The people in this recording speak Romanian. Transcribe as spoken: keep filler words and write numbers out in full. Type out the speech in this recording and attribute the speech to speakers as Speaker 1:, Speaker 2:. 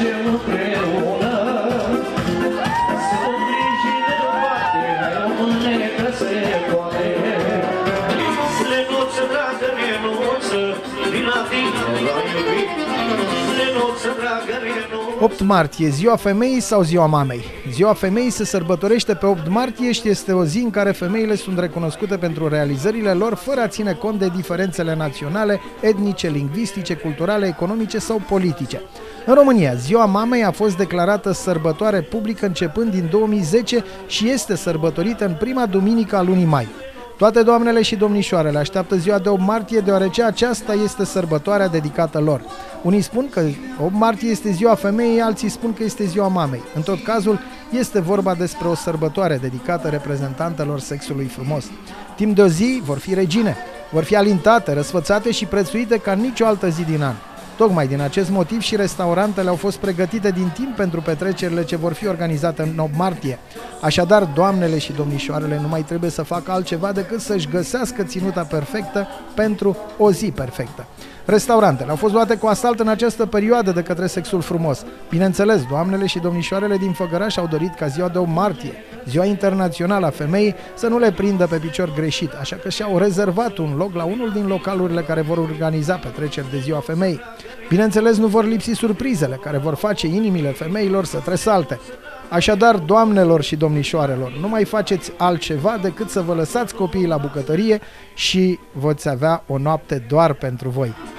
Speaker 1: facem împreună, să îngriji de toate, române că se poate. Lenuță, dragă, lenuță, din la tine la iubit. Lenuță, dragă, lenuță.
Speaker 2: opt martie, ziua femeii sau ziua mamei? Ziua femeii se sărbătorește pe opt martie și este o zi în care femeile sunt recunoscute pentru realizările lor fără a ține cont de diferențele naționale, etnice, lingvistice, culturale, economice sau politice. În România, ziua mamei a fost declarată sărbătoare publică începând din două mii zece și este sărbătorită în prima duminică a lunii mai. Toate doamnele și domnișoarele așteaptă ziua de opt martie deoarece aceasta este sărbătoarea dedicată lor. Unii spun că opt martie este ziua femeii, alții spun că este ziua mamei. În tot cazul, este vorba despre o sărbătoare dedicată reprezentantelor sexului frumos. Timp de o zi vor fi regine, vor fi alintate, răsfățate și prețuite ca nicio altă zi din an. Tocmai din acest motiv și restaurantele au fost pregătite din timp pentru petrecerile ce vor fi organizate în opt martie. Așadar, doamnele și domnișoarele nu mai trebuie să facă altceva decât să-și găsească ținuta perfectă pentru o zi perfectă. Restaurantele au fost luate cu asalt în această perioadă de către sexul frumos. Bineînțeles, doamnele și domnișoarele din Făgăraș au dorit ca ziua de opt martie, ziua internațională a femeii, să nu le prindă pe picior greșit, așa că și-au rezervat un loc la unul din localurile care vor organiza petreceri de ziua femeii. Bineînțeles, nu vor lipsi surprizele care vor face inimile femeilor să tresalte. Așadar, doamnelor și domnișoarelor, nu mai faceți altceva decât să vă lăsați copiii la bucătărie și voți avea o noapte doar pentru voi.